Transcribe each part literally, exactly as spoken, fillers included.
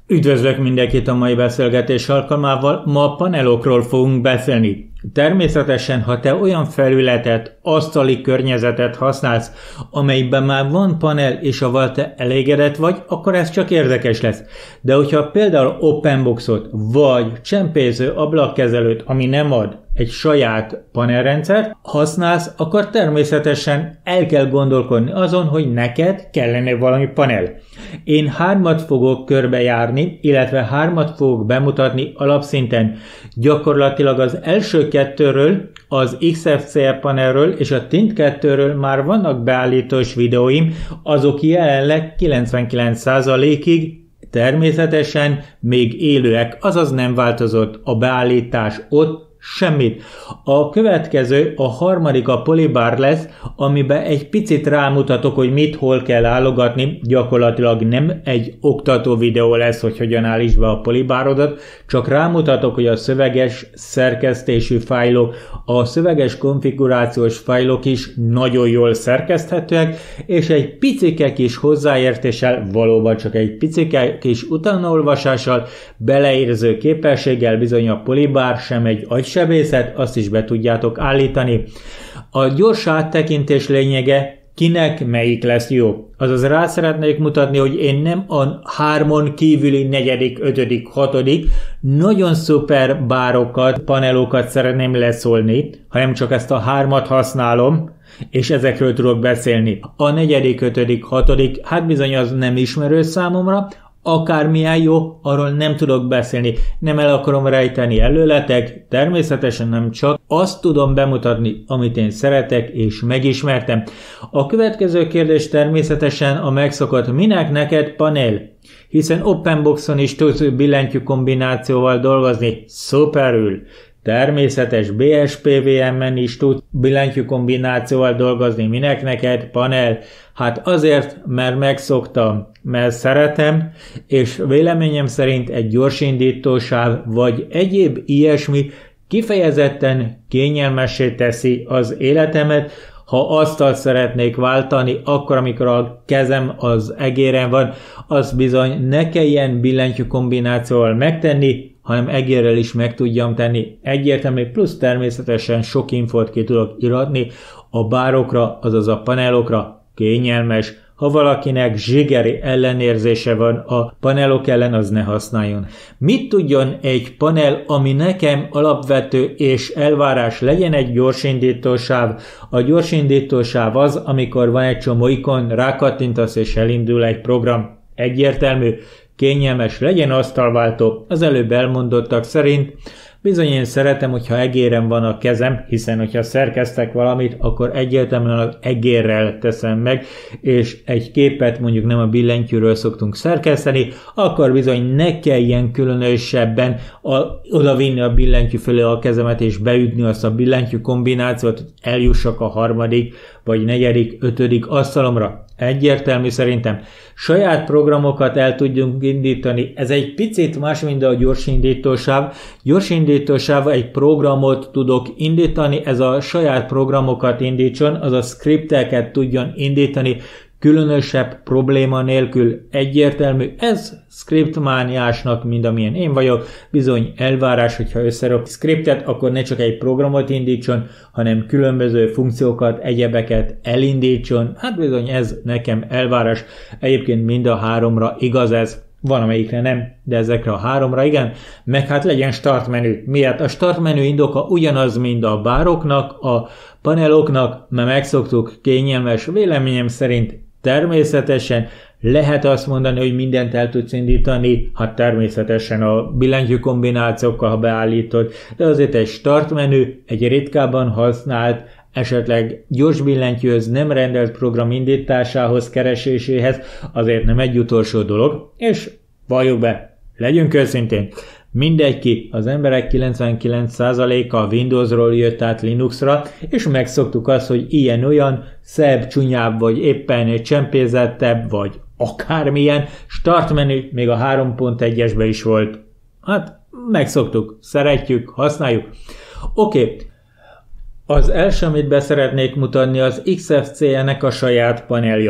Üdvözlök mindenkit a mai beszélgetés alkalmával, ma a panelokról fogunk beszélni. Természetesen, ha te olyan felületet, asztali környezetet használsz, amelyben már van panel és avval te elégedett vagy, akkor ez csak érdekes lesz. De hogyha például OpenBoxot vagy csempésző ablakkezelőt, ami nem ad egy saját panelrendszert használsz, akkor természetesen el kell gondolkodni azon, hogy neked kellene valami panel. Én hármat fogok körbejárni, illetve hármat fogok bemutatni alapszinten. Gyakorlatilag az első kettőről, az iksz ef cé panelről és a Tint kettőről már vannak beállítós videóim, azok jelenleg kilencvenkilenc százalékig természetesen még élőek, azaz nem változott a beállítás ott, semmit. A következő, a harmadik a Polybar lesz, amiben egy picit rámutatok, hogy mit hol kell állogatni. Gyakorlatilag nem egy oktató videó lesz, hogy hogyan állítsd be a Polybarodat, csak rámutatok, hogy a szöveges szerkesztésű fájlok, a szöveges konfigurációs fájlok is nagyon jól szerkeszthetőek, és egy picike kis hozzáértéssel, valóban csak egy picike kis utánaolvasással, beleérző képességgel bizony a Polybar sem egy agysebészet, azt is be tudjátok állítani. A gyors áttekintés lényege, kinek melyik lesz jó. Azaz rá szeretnék mutatni, hogy én nem a hármon kívüli negyedik, ötödik, hatodik nagyon szuper bárokat, panelokat szeretném leszólni, hanem csak ezt a hármat használom, és ezekről tudok beszélni. A negyedik, ötödik, hatodik, hát bizony az nem ismerő számomra, akármilyen jó, arról nem tudok beszélni, nem el akarom rejteni előletek, természetesen nem csak azt tudom bemutatni, amit én szeretek és megismertem. A következő kérdés természetesen a megszokott, minek neked panel? Hiszen OpenBoxon is tudsz billentyű kombinációval dolgozni, szuperül. Természetes bé es pé vé em-en is tud billentyű kombinációval dolgozni. Minek neked panel? Hát azért, mert megszoktam, mert szeretem, és véleményem szerint egy gyorsindítósáv vagy egyéb ilyesmi kifejezetten kényelmessé teszi az életemet. Ha asztalt szeretnék váltani, akkor amikor a kezem az egéren van, az bizony ne kelljen billentyű kombinációval megtenni, hanem egérrel is meg tudjam tenni. Egyértelmű, plusz természetesen sok infót ki tudok iratni a bárokra, azaz a panelokra, kényelmes. Ha valakinek zsigeri ellenérzése van a panelok ellen, az ne használjon. Mit tudjon egy panel, ami nekem alapvető és elvárás, legyen egy gyorsindítósáv? A gyorsindítósáv az, amikor van egy csomó ikon, rákattintasz és elindul egy program. Egyértelmű, kényelmes, legyen asztalváltó. Az előbb elmondottak szerint bizony én szeretem, hogyha egéren van a kezem, hiszen hogyha szerkesztek valamit, akkor egyértelműen az egérrel teszem meg, és egy képet mondjuk nem a billentyűről szoktunk szerkeszteni, akkor bizony ne kelljen különösebben a, odavinni a billentyű fölé a kezemet, és beütni azt a billentyű kombinációt, hogy eljussak a harmadik, vagy negyedik, ötödik asztalomra. Egyértelmű szerintem. Saját programokat el tudjunk indítani. Ez egy picit más, mint a gyorsindítósáv. Gyorsindítósáv egy programot tudok indítani, ez a saját programokat indítson, azaz skripteket tudjon indítani, különösebb probléma nélkül. Egyértelmű, ez scriptmániásnak, mind amilyen én vagyok, bizony elvárás, hogyha összerak scriptet, akkor ne csak egy programot indítson, hanem különböző funkciókat, egyebeket elindítson. Hát bizony ez nekem elvárás. Egyébként mind a háromra igaz ez. Van amelyikre nem, de ezekre a háromra igen, meg hát legyen start menü. Miért? A start menü indoka ugyanaz, mint a bároknak, a paneloknak, mert megszoktuk, kényelmes, véleményem szerint természetesen lehet azt mondani, hogy mindent el tudsz indítani, hát természetesen a billentyű kombinációkkal, ha beállítod, de azért egy start menü, egy ritkábban használt, esetleg gyors billentyűhöz nem rendelt program indításához, kereséséhez, azért nem egy utolsó dolog, és valljuk be, legyünk őszintén, mindegy ki, az emberek kilencvenkilenc százaléka a Windowsról jött át Linuxra, és megszoktuk azt, hogy ilyen-olyan szebb, csúnyább, vagy éppen csempézettebb, vagy akármilyen start menü, még a három pont egyesbe is volt. Hát megszoktuk, szeretjük, használjuk. Oké, okay. Az első, amit beszeretnék mutatni, az iksz ef cé-nek a saját panelja.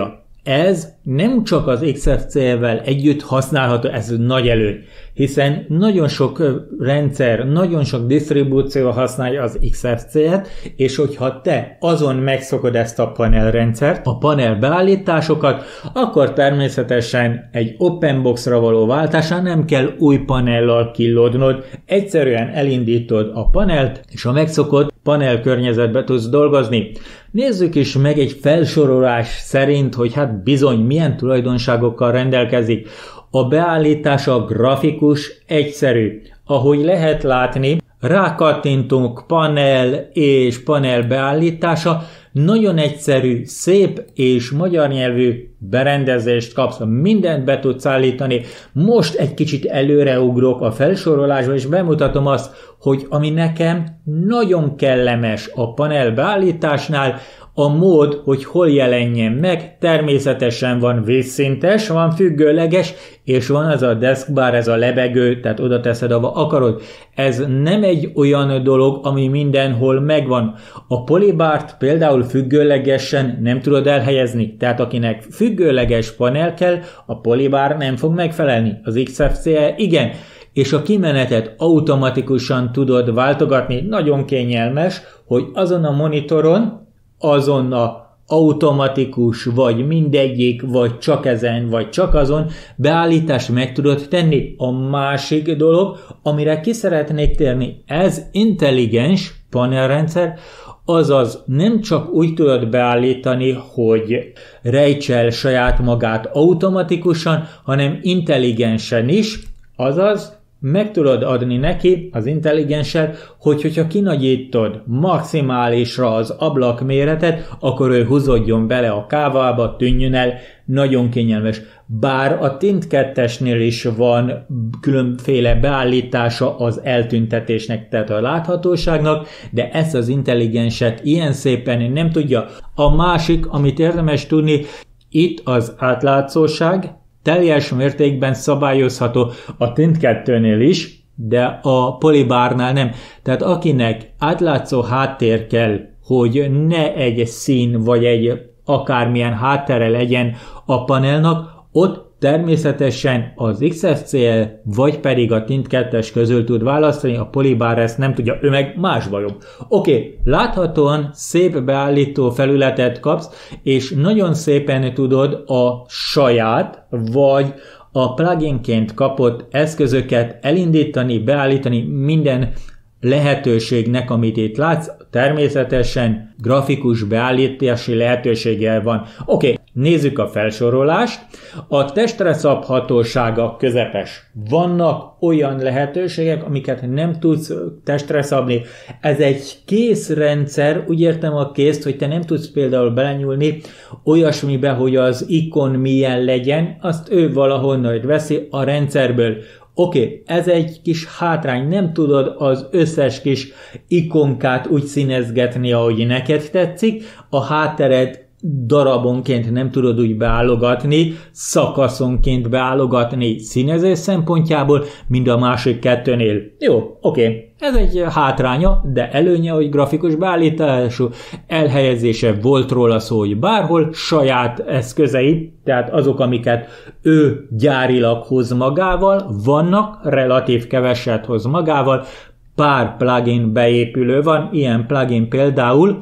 Ez nem csak az iksz ef cé-vel együtt használható, ez nagy előny, hiszen nagyon sok rendszer, nagyon sok disztribúció használja az iksz ef cé-et, és hogyha te azon megszokod ezt a panelrendszert, a panel beállításokat, akkor természetesen egy OpenBox-ra való váltásán nem kell új panellal kilódnod, egyszerűen elindítod a panelt, és a megszokott panel környezetbe tudsz dolgozni. Nézzük is meg egy felsorolás szerint, hogy hát bizony milyen tulajdonságokkal rendelkezik. A beállítása grafikus, egyszerű. Ahogy lehet látni, rákattintunk panel és panel beállítása, nagyon egyszerű, szép és magyar nyelvű berendezést kapsz, mindent be tudsz állítani. Most egy kicsit előreugrok a felsorolásba, és bemutatom azt, hogy ami nekem nagyon kellemes a panel beállításnál, a mód, hogy hol jelenjen meg, természetesen van vízszintes, van függőleges, és van az a deskbar, ez a lebegő, tehát oda teszed, ahova akarod. Ez nem egy olyan dolog, ami mindenhol megvan. A polybart például függőlegesen nem tudod elhelyezni, tehát akinek függőleges panel kell, a polybar nem fog megfelelni. Az iksz ef cé igen, és a kimenetet automatikusan tudod váltogatni, nagyon kényelmes, hogy azon a monitoron, azon a automatikus, vagy mindegyik, vagy csak ezen, vagy csak azon beállítást meg tudod tenni. A másik dolog, amire ki szeretnék térni, ez intelligens panelrendszer, azaz nem csak úgy tudod beállítani, hogy rejtsel saját magát automatikusan, hanem intelligensen is, azaz meg tudod adni neki az intelligenssel, hogy hogyha kinagyítod maximálisra az ablak méretet, akkor ő húzódjon bele a kávába, tűnjön el, nagyon kényelmes. Bár a Tint kettesnél is van különféle beállítása az eltüntetésnek, tehát a láthatóságnak, de ezt az intelligenset ilyen szépen nem tudja. A másik, amit érdemes tudni, itt az átlátszóság, teljes mértékben szabályozható a Tint kettőnél is, de a polybarnál nem. Tehát akinek átlátszó háttér kell, hogy ne egy szín vagy egy akármilyen háttere legyen a panelnak, ott természetesen az iksz ef cé vagy pedig a Tint kettes közül tud választani, a polybar ezt nem tudja, ő meg másba jobb. Oké, okay, láthatóan szép beállító felületet kapsz, és nagyon szépen tudod a saját vagy a pluginként kapott eszközöket elindítani, beállítani minden lehetőségnek, amit itt látsz, természetesen grafikus beállítási lehetőséggel van. Oké, okay, nézzük a felsorolást. A testre szabhatósága közepes. Vannak olyan lehetőségek, amiket nem tudsz testre szabni. Ez egy készrendszer, úgy értem a készt, hogy te nem tudsz például belenyúlni olyasmibe, hogy az ikon milyen legyen, azt ő valahonnan veszi a rendszerből. Oké, okay, ez egy kis hátrány, nem tudod az összes kis ikonkát úgy színezgetni, ahogy neked tetszik, a háttered darabonként nem tudod úgy beállogatni, szakaszonként beállogatni színezés szempontjából, mint a másik kettőnél. Jó, oké, okay. Ez egy hátránya, de előnye, hogy grafikus beállítású elhelyezése, volt róla szó, hogy bárhol saját eszközei, tehát azok, amiket ő gyárilag hoz magával, vannak, relatív keveset hoz magával, pár plugin beépülő van, ilyen plugin például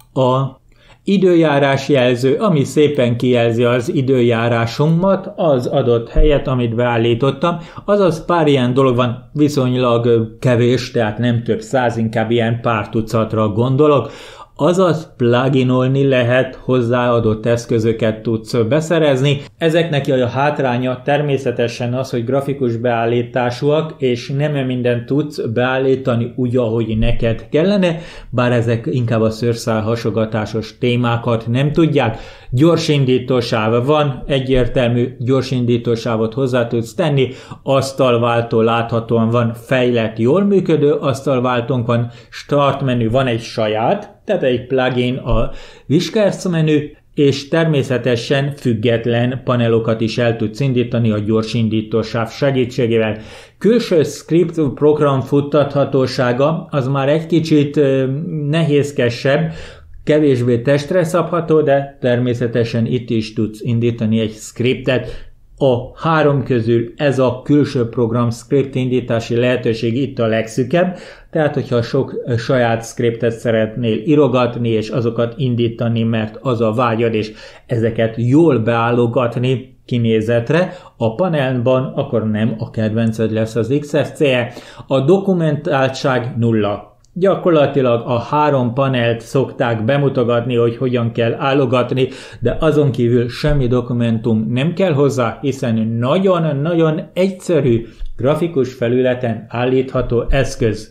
a időjárás jelző, ami szépen kijelzi az időjárásunkat, az adott helyet, amit beállítottam, azaz pár ilyen dolog van, viszonylag kevés, tehát nem több száz, inkább ilyen pár tucatra gondolok, azaz pluginolni lehet, hozzáadott eszközöket tudsz beszerezni. Ezeknek a hátránya természetesen az, hogy grafikus beállításúak, és nem mindent tudsz beállítani úgy, ahogy neked kellene, bár ezek inkább a szőrszál hasogatásos témákat nem tudják. Gyorsindítósáv van, egyértelmű gyorsindítósávot hozzá tudsz tenni, asztalváltó láthatóan van, fejlett, jól működő asztalváltónk van, start menü van egy saját, tehát egy plugin a Whiskers menü, és természetesen független panelokat is el tudsz indítani a gyorsindítósáv segítségével. Külső script program futtathatósága az már egy kicsit nehézkesebb, kevésbé testre szabható, de természetesen itt is tudsz indítani egy scriptet. A három közül ez a külső program script indítási lehetőség itt a legszűkebb, tehát hogyha sok saját scriptet szeretnél írogatni és azokat indítani, mert az a vágyad, és ezeket jól beállogatni kinézetre a panelban, akkor nem a kedvenced lesz az iksz ef cé. A dokumentáltság nulla. Gyakorlatilag a három panelt szokták bemutogatni, hogy hogyan kell állogatni, de azon kívül semmi dokumentum nem kell hozzá, hiszen nagyon-nagyon egyszerű grafikus felületen állítható eszköz.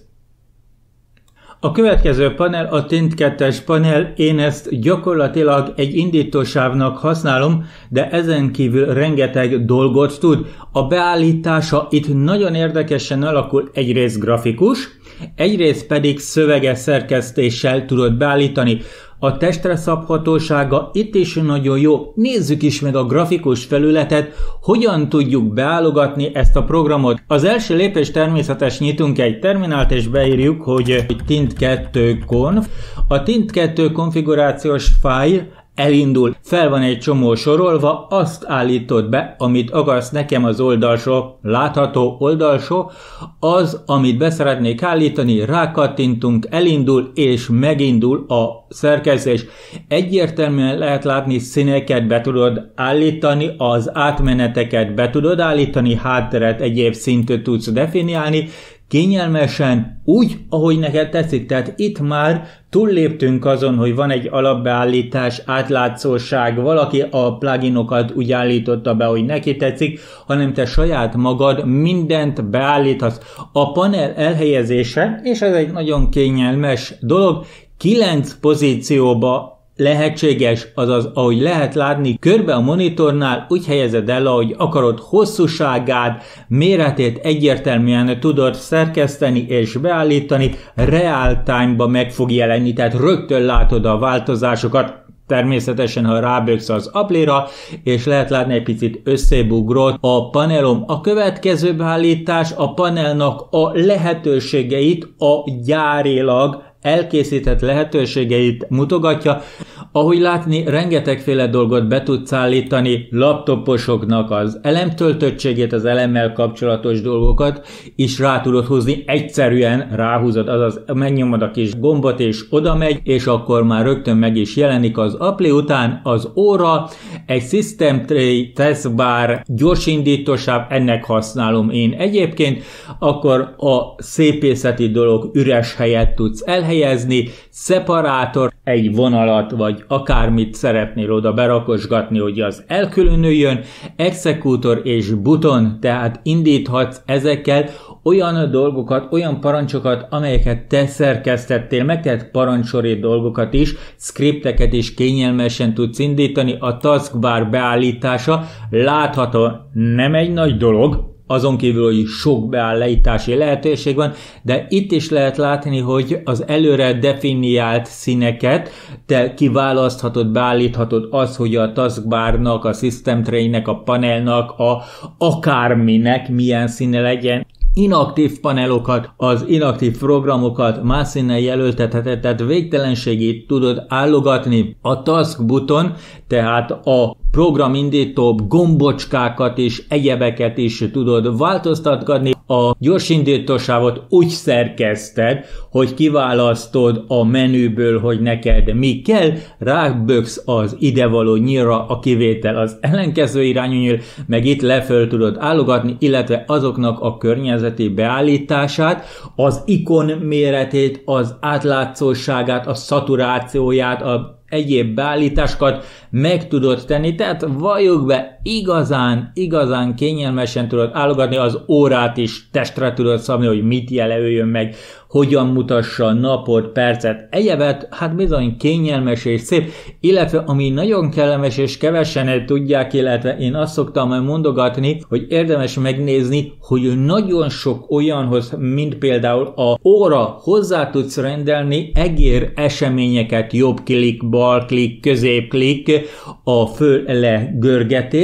A következő panel a Tint kettes panel, én ezt gyakorlatilag egy indítósávnak használom, de ezen kívül rengeteg dolgot tud. A beállítása itt nagyon érdekesen alakul, egyrészt grafikus, egyrészt pedig szöveges szerkesztéssel tudod beállítani. A testre szabhatósága itt is nagyon jó. Nézzük is meg a grafikus felületet, hogyan tudjuk beállogatni ezt a programot. Az első lépés természetes, nyitunk egy terminált és beírjuk, hogy tint kettő conf. A tint kettő konfigurációs fájl elindul, fel van egy csomó sorolva, azt állítod be, amit akarsz. Nekem az oldalsó, látható oldalsó, az, amit be szeretnék állítani, rákattintunk, elindul és megindul a szerkesztés. Egyértelműen lehet látni, színeket be tudod állítani, az átmeneteket be tudod állítani, hátteret, egyéb szint tudsz definiálni, kényelmesen, úgy, ahogy neked tetszik. Tehát itt már túlléptünk azon, hogy van egy alapbeállítás, átlátszóság, valaki a pluginokat úgy állította be, hogy neki tetszik, hanem te saját magad mindent beállíthatsz. A panel elhelyezése, és ez egy nagyon kényelmes dolog, kilenc pozícióba lehetséges, azaz ahogy lehet látni, körbe a monitornál úgy helyezed el, ahogy akarod, hosszúságát, méretét egyértelműen tudod szerkeszteni és beállítani, real time-ba meg fog jelenni, tehát rögtön látod a változásokat. Természetesen, ha ráböksz az applira, és lehet látni egy picit összebugrott a panelom. A következő beállítás a panelnak a lehetőségeit, a gyárilag elkészített lehetőségeit mutogatja. Ahogy látni, rengetegféle dolgot be tudsz állítani, laptoposoknak az elemtöltöttségét, az elemmel kapcsolatos dolgokat is rá tudod húzni, egyszerűen ráhúzod, azaz megnyomod a kis gombot és oda megy, és akkor már rögtön meg is jelenik az appli után az óra, egy System Tray, Taskbar, gyorsindítósáv, ennek használom én egyébként, akkor a szépészeti dolog üres helyet tudsz elhelyezni, szeparátor, egy vonalat, vagy akármit szeretnél oda berakosgatni, hogy az elkülönüljön, exekútor és buton, tehát indíthatsz ezekkel olyan dolgokat, olyan parancsokat, amelyeket te szerkesztettél meg, tehát parancsori dolgokat is, scripteket is kényelmesen tudsz indítani. A taskbar beállítása látható, nem egy nagy dolog, azon kívül, hogy sok beállítási lehetőség van, de itt is lehet látni, hogy az előre definiált színeket te kiválaszthatod, beállíthatod az, hogy a taskbarnak, a System Tray-nek, a panelnak, a akárminek milyen színe legyen. Inaktív panelokat, az inaktív programokat más színnel jelöltetheted, tehát végtelenségét tudod állogatni. A task buton, tehát a programindító gombocskákat és egyebeket is tudod változtatni. A gyorsindítósávot úgy szerkeszted, hogy kiválasztod a menüből, hogy neked mi kell, ráböksz az idevaló nyílra, a kivétel az ellenkező irányú nyíl, meg itt leföl tudod állogatni, illetve azoknak a környezeti beállítását, az ikon méretét, az átlátszóságát, a szaturációját, a egyéb beállításokat meg tudod tenni, tehát valljuk be, igazán, igazán kényelmesen tudod állogatni, az órát is testre tudod szabni, hogy mit jelöljön meg, hogyan mutassa a napot, percet, egyebet, hát bizony kényelmes és szép, illetve ami nagyon kellemes és kevesen tudják, illetve én azt szoktam mondogatni, hogy érdemes megnézni, hogy nagyon sok olyanhoz, mint például a óra, hozzá tudsz rendelni egér eseményeket, jobb klik, bal klik, közép klik, a föl le görgetés,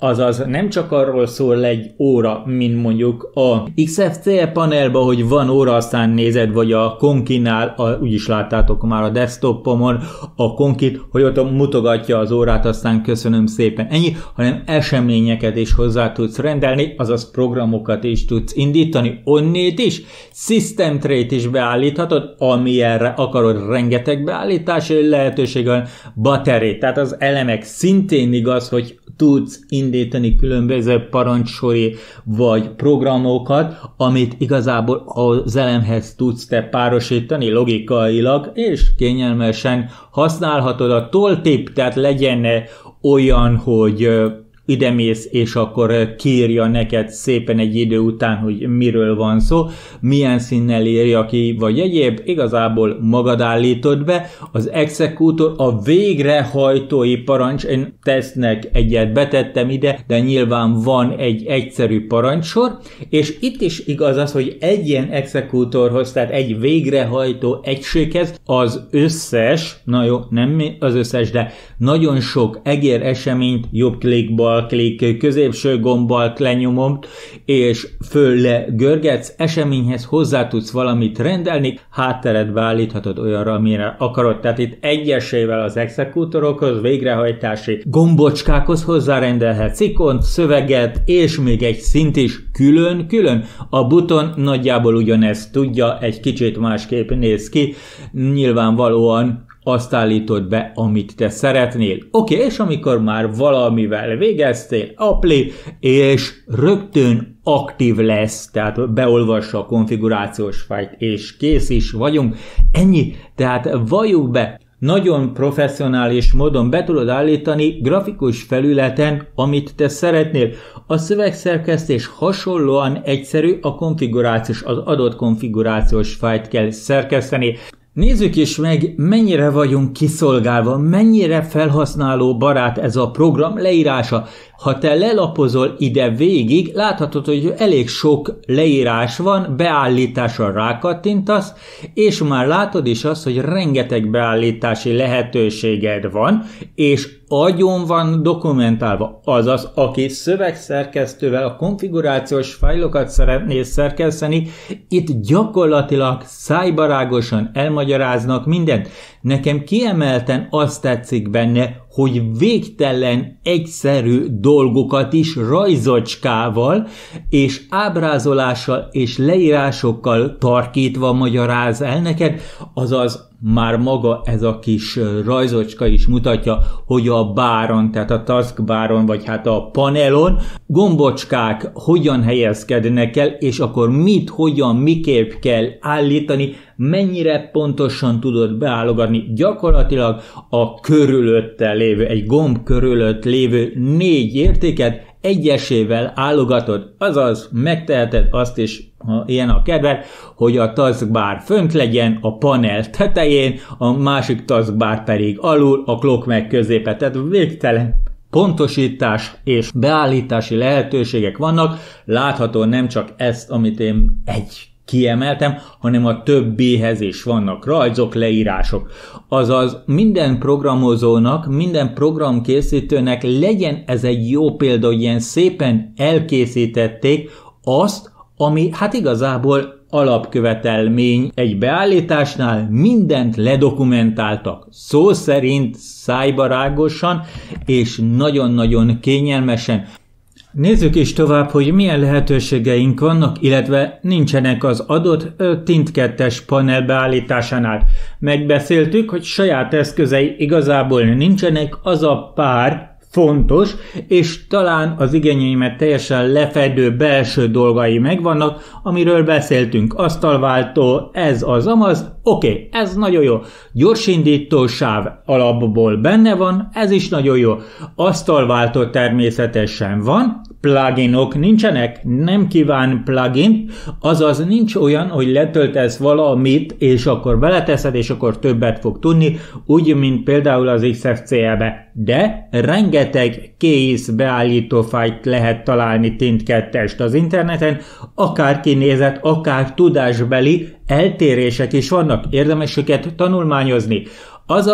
Azaz nem csak arról szól egy óra, mint mondjuk a iksz ef cé e panelban, hogy van óra, aztán nézed, vagy a Konkinál, a, úgyis láttátok már a desktopomon a Konkit, hogy ott mutogatja az órát, aztán köszönöm szépen. Ennyi, hanem eseményeket is hozzá tudsz rendelni, azaz programokat is tudsz indítani, onnét is, System Tray-t is beállíthatod, ami erre akarod, rengeteg beállítási lehetőség van, battery, tehát az elemek szintén igaz, hogy tudsz indítani különböző parancsori vagy programokat, amit igazából az elemhez tudsz te párosítani logikailag, és kényelmesen használhatod. A tooltip, tehát legyen olyan, hogy idemész, és akkor kiírja neked szépen egy idő után, hogy miről van szó, milyen színnel írja ki, vagy egyéb, igazából magad állítod be. Az exekútor, a végrehajtói parancs, én tesznek egyet betettem ide, de nyilván van egy egyszerű parancsor, és itt is igaz az, hogy egy ilyen exekútorhoz, tehát egy végrehajtó egységhez az összes, na jó, nem az összes, de nagyon sok egér eseményt jobb klik, bal klik, középső gombbal lenyomom, és föl le görgetsz, eseményhez hozzá tudsz valamit rendelni, hátteret beállíthatod olyanra, amire akarod. Tehát itt egyesével az exekútorokhoz, végrehajtási gombocskákhoz hozzárendelhetsz ikont, szöveget, és még egy szint is külön-külön. A buton nagyjából ugyanezt tudja, egy kicsit másképp néz ki, nyilvánvalóan azt állítod be, amit te szeretnél. Oké, okay, és amikor már valamivel végeztél, apply, és rögtön aktív lesz, tehát beolvassa a konfigurációs fájlt, és kész is vagyunk. Ennyi, tehát valljuk be, nagyon professzionális módon be tudod állítani grafikus felületen, amit te szeretnél. A szövegszerkesztés hasonlóan egyszerű, a konfigurációs, az adott konfigurációs fájlt kell szerkeszteni. Nézzük is meg, mennyire vagyunk kiszolgálva, mennyire felhasználó barát ez a program leírása. Ha te lelapozol ide végig, láthatod, hogy elég sok leírás van, beállításra rákattintasz, és már látod is azt, hogy rengeteg beállítási lehetőséged van, és agyon van dokumentálva. Azaz, aki szövegszerkesztővel a konfigurációs fájlokat szeretné szerkeszteni, itt gyakorlatilag szájbarágosan elmagyaráznak mindent. Nekem kiemelten azt tetszik benne, hogy végtelen egyszerű dolgokat is rajzocskával és ábrázolással és leírásokkal tarkítva magyaráz el neked, azaz már maga ez a kis rajzocska is mutatja, hogy a báron, tehát a taskbáron, vagy hát a panelon gombocskák hogyan helyezkednek el, és akkor mit, hogyan, miképp kell állítani, mennyire pontosan tudod beállogatni. Gyakorlatilag a körülötte lévő, egy gomb körülött lévő négy értéket egyesével állogatod, azaz megteheted azt is, ha ilyen a kedved, hogy a taskbar fönt legyen a panel tetején, a másik taskbar pedig alul, a clock meg középen, tehát végtelen pontosítás és beállítási lehetőségek vannak. Látható nem csak ezt, amit én egy kiemeltem, hanem a többihez is vannak rajzok, leírások. Azaz minden programozónak, minden programkészítőnek legyen ez egy jó példa, hogy ilyen szépen elkészítették azt, ami hát igazából alapkövetelmény egy beállításnál, mindent ledokumentáltak. Szó szerint szájbarágosan és nagyon-nagyon kényelmesen. Nézzük is tovább, hogy milyen lehetőségeink vannak, illetve nincsenek az adott tint kettes panel beállításánál. Megbeszéltük, hogy saját eszközei igazából nincsenek, az a pár fontos, és talán az igényeimet teljesen lefedő belső dolgai megvannak, amiről beszéltünk. Asztalváltó, ez az amaz, oké, okay, ez nagyon jó. Gyorsindító sáv alapból benne van, ez is nagyon jó. Asztalváltó természetesen van, pluginok nincsenek, nem kíván plugin, azaz nincs olyan, hogy letöltesz valamit, és akkor beleteszed, és akkor többet fog tudni, úgy, mint például az iksz ef cé e-be. De rengeteg kész beállító fájlt lehet találni tint kettest az interneten, akár kinézet, akár tudásbeli eltérések is vannak, érdemes őket tanulmányozni. Azaz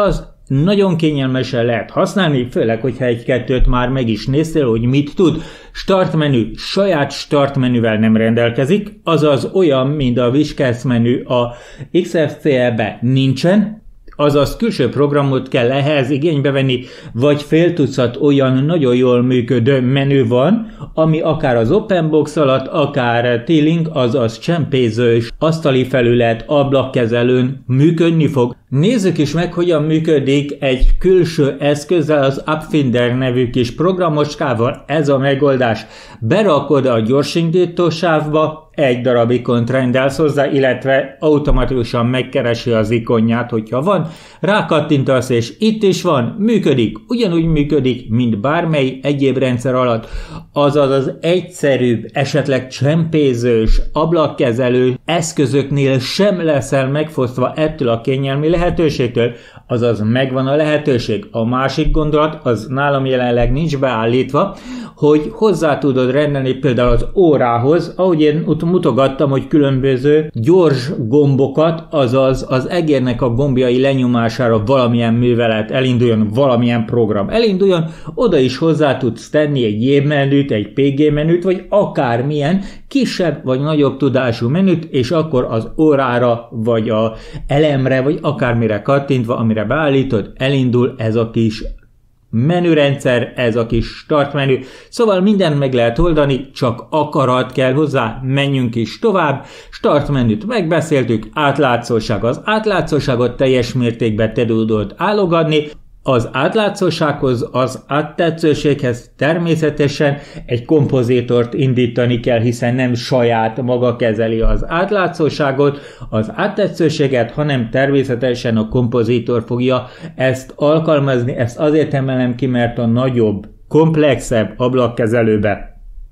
Nagyon kényelmesen lehet használni, főleg, hogyha egy-kettőt már meg is néztél, hogy mit tud. Startmenü saját startmenüvel nem rendelkezik, azaz olyan, mint a Wishcast menü a iksz ef cé e-be nincsen, azaz külső programot kell ehhez igénybe venni, vagy fél tucat olyan nagyon jól működő menü van, ami akár az OpenBox alatt, akár T-Link, azaz csempézős asztali felület ablakkezelőn működni fog. Nézzük is meg, hogyan működik egy külső eszközzel, az Appfinder nevű kis programocskával ez a megoldás. Berakod a gyorsindító sávba, egy darab ikont rendelsz hozzá, illetve automatikusan megkeresi az ikonját, hogyha van, rákattintasz, és itt is van, működik, ugyanúgy működik, mint bármely egyéb rendszer alatt, azaz az egyszerűbb, esetleg csempézős, ablakkezelő eszközöknél sem leszel megfosztva ettől a kényelmi lehetőségtől, azaz megvan a lehetőség. A másik gondolat, az nálam jelenleg nincs beállítva, hogy hozzá tudod rendelni például az órához, ahogy én mutogattam, hogy különböző gyors gombokat, azaz az egérnek a gombjai lenyomására valamilyen művelet elinduljon, valamilyen program elinduljon, oda is hozzá tudsz tenni egy J menüt, egy pé gé menüt, vagy akármilyen kisebb vagy nagyobb tudású menüt, és akkor az órára, vagy a elemre, vagy akármire kattintva, amire beállítod, elindul ez a kis menürendszer, ez a kis start menü. Szóval mindent meg lehet oldani, csak akarat kell hozzá, menjünk is tovább. Start menüt megbeszéltük, átlátszóság. Az átlátszóságot teljes mértékben te tudod állogatni. Az átlátszósághoz, az áttetszőséghez természetesen egy kompozitort indítani kell, hiszen nem saját maga kezeli az átlátszóságot, az áttetszőséget, hanem természetesen a kompozitor fogja ezt alkalmazni. Ezt azért emelem ki, mert a nagyobb, komplexebb ablakkezelőbe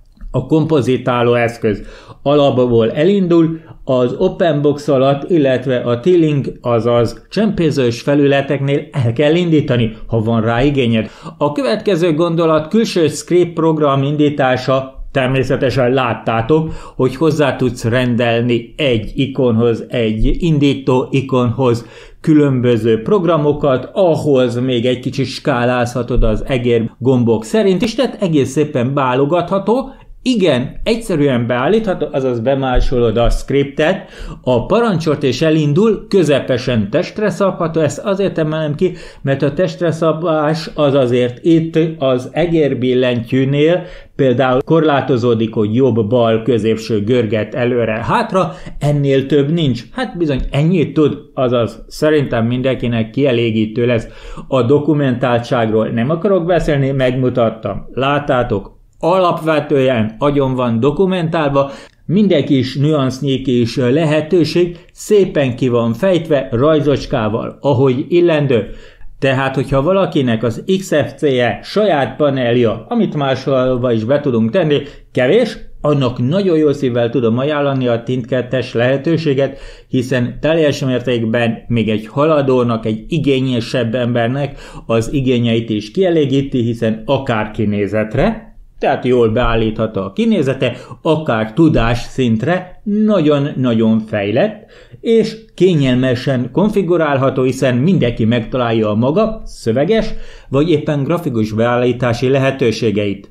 a kompozitáló eszköz alapból elindul, az OpenBox alatt, illetve a T-Link, azaz csempézős felületeknél el kell indítani, ha van rá igényed. A következő gondolat külső script program indítása. Természetesen láttátok, hogy hozzá tudsz rendelni egy ikonhoz, egy indító ikonhoz különböző programokat, ahhoz még egy kicsit skálázhatod az egér gombok szerint is, tehát egész szépen válogatható. Igen, egyszerűen beállítható, azaz bemásolod a scriptet, a parancsot és elindul, közepesen testre szabható, ezt azért emelem ki, mert a testre szabás az azért itt az egérbillentyűnél például korlátozódik, hogy jobb, bal, középső, görget, előre, hátra, ennél több nincs. Hát bizony ennyit tud, azaz szerintem mindenkinek kielégítő lesz. A dokumentáltságról nem akarok beszélni, megmutattam, láttátok. Alapvetően agyon van dokumentálva, minden kis nüansznyi kis lehetőség szépen ki van fejtve rajzocskával, ahogy illendő. Tehát, hogyha valakinek az iksz ef cé e saját panelja, amit máshol is be tudunk tenni, kevés, annak nagyon jó szívvel tudom ajánlani a Tint kettes lehetőséget, hiszen teljes mértékben még egy haladónak, egy igényesebb embernek az igényeit is kielégíti, hiszen akár kinézetre, tehát jól beállítható a kinézete, akár tudás szintre nagyon-nagyon fejlett, és kényelmesen konfigurálható, hiszen mindenki megtalálja a maga szöveges, vagy éppen grafikus beállítási lehetőségeit.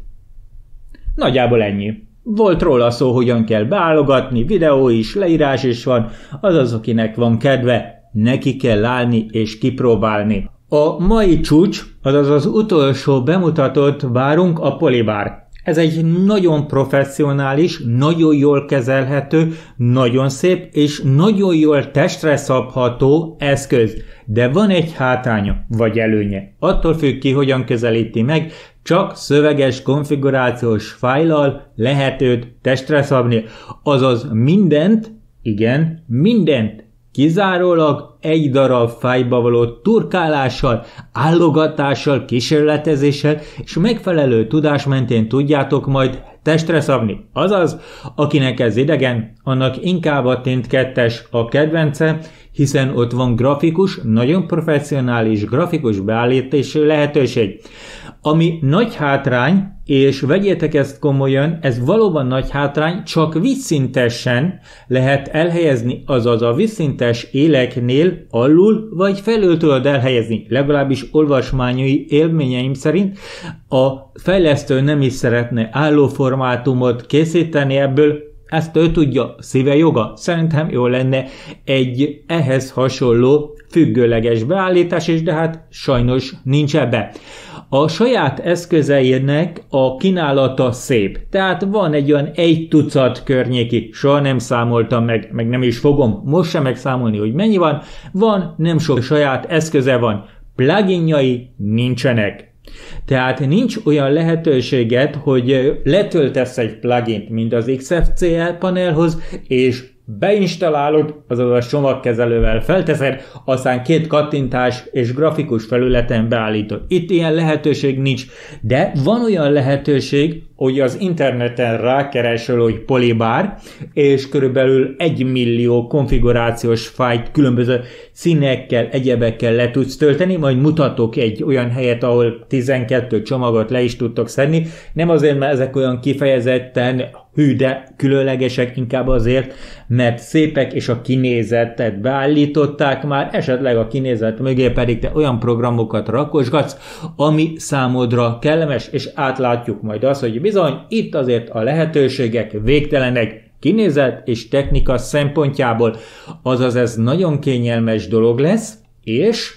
Nagyjából ennyi. Volt róla szó, hogyan kell beállogatni, videó is, leírás is van, azaz, akinek van kedve, neki kell állni és kipróbálni. A mai csúcs, azaz az utolsó bemutatót várunk, a Polybar. Ez egy nagyon professzionális, nagyon jól kezelhető, nagyon szép és nagyon jól testre szabható eszköz. De van egy hátránya, vagy előnye. Attól függ ki, hogyan közelíti meg, csak szöveges konfigurációs fájllal lehet őt testre szabni. Azaz mindent, igen, mindent kizárólag egy darab fájlba való turkálással, állogatással, kísérletezéssel és megfelelő tudás mentén tudjátok majd testre szabni. Azaz, akinek ez idegen, annak inkább a Tint kettes a kedvence, hiszen ott van grafikus, nagyon professzionális grafikus beállítási lehetőség. Ami nagy hátrány, és vegyétek ezt komolyan, ez valóban nagy hátrány, csak vízszintesen lehet elhelyezni, azaz a vízszintes éleknél alul vagy felül tudod elhelyezni. Legalábbis olvasmányai élményeim szerint a fejlesztő nem is szeretne állóformátumot készíteni ebből, ezt ő tudja, szíve joga. Szerintem jó lenne egy ehhez hasonló függőleges beállítás is, de hát sajnos nincs ebbe. A saját eszközeinek a kínálata szép. Tehát van egy olyan egy tucat környéki, soha nem számoltam meg, meg nem is fogom most sem megszámolni, hogy mennyi van. Van, nem sok saját eszköze van. Pluginjai nincsenek. Tehát nincs olyan lehetőséget, hogy letöltesz egy plugint, mint az iksz ef cé el panelhoz, és beinstallálod, azaz a csomagkezelővel felteszed, aztán két kattintás és grafikus felületen beállítod. Itt ilyen lehetőség nincs, de van olyan lehetőség, hogy az interneten rákeresel, hogy Polybar, és körülbelül egy millió konfigurációs fájlt különböző színekkel, egyebekkel le tudsz tölteni, majd mutatok egy olyan helyet, ahol tizenkét csomagot le is tudtok szedni. Nem azért, mert ezek olyan kifejezetten hű, de különlegesek, inkább azért, mert szépek, és a kinézetet beállították már, esetleg a kinézet mögé pedig te olyan programokat rakosgatsz, ami számodra kellemes, és átlátjuk majd azt, hogy bizony itt azért a lehetőségek végtelenek kinézet és technika szempontjából, azaz ez nagyon kényelmes dolog lesz, és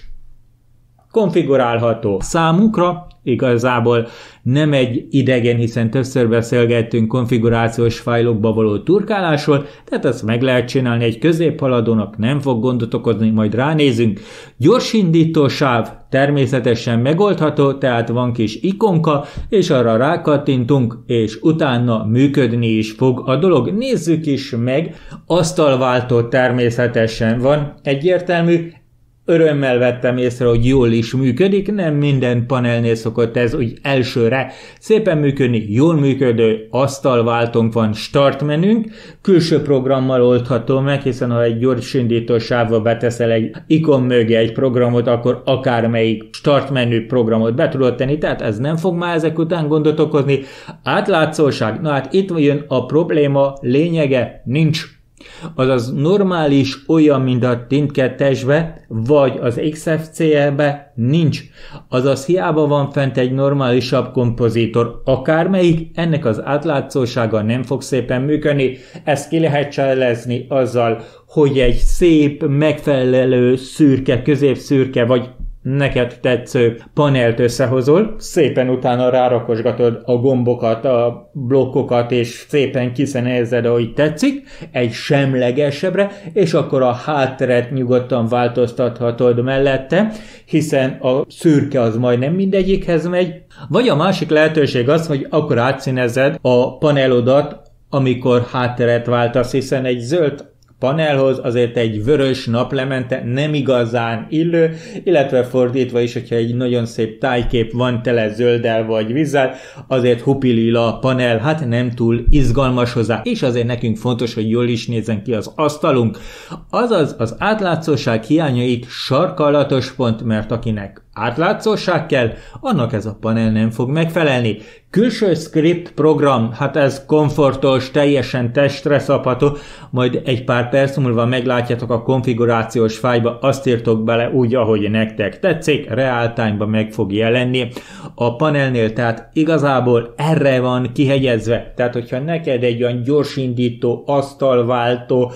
konfigurálható. Számunkra igazából nem egy idegen, hiszen többször beszélgettünk konfigurációs fájlokba való turkálásról, tehát ezt meg lehet csinálni egy középhaladónak, nem fog gondot okozni, majd ránézünk. Gyorsindító sáv természetesen megoldható, tehát van kis ikonka, és arra rákattintunk, és utána működni is fog a dolog. Nézzük is meg, asztalváltó természetesen van, egyértelmű. Örömmel vettem észre, hogy jól is működik, nem minden panelnél szokott ez úgy elsőre szépen működni, jól működő asztalváltónk van, start menünk, külső programmal oldható meg, hiszen ha egy gyorsindító sávba beteszel egy ikon mögé egy programot, akkor akármelyik start menü programot be tudod tenni, tehát ez nem fog már ezek után gondot okozni. Átlátszóság, na hát itt jön a probléma lényege, nincs. Azaz normális olyan, mint a Tint kettesbe, vagy az iksz ef cé el-be nincs. Azaz hiába van fent egy normálisabb kompozítor, akármelyik, ennek az átlátszósága nem fog szépen működni. Ezt ki lehet cselezni azzal, hogy egy szép, megfelelő szürke, középszürke, vagy neked tetsző panelt összehozol, szépen utána rárakosgatod a gombokat, a blokkokat, és szépen kiszenezed, ahogy tetszik, egy semlegesebbre, és akkor a hátteret nyugodtan változtathatod mellette, hiszen a szürke az majdnem mindegyikhez megy. Vagy a másik lehetőség az, hogy akkor átszínezed a panelodat, amikor hátteret váltasz, hiszen egy zöld panelhoz azért egy vörös naplemente nem igazán illő, illetve fordítva is, hogyha egy nagyon szép tájkép van tele zölddel vagy vízzel, azért hupilila a panel, hát nem túl izgalmas hozzá, és azért nekünk fontos, hogy jól is nézzen ki az asztalunk. Azaz az átlátszóság hiánya itt sarkalatos pont, mert akinek átlátszóság kell, annak ez a panel nem fog megfelelni. Külső script program, hát ez komfortos, teljesen testre szabható, majd egy pár perc múlva meglátjátok a konfigurációs fájlba, azt írtok bele úgy, ahogy nektek tetszik, real time-ba meg fog jelenni a panelnél, tehát igazából erre van kihegyezve, tehát hogyha neked egy olyan gyorsindító, asztalváltó,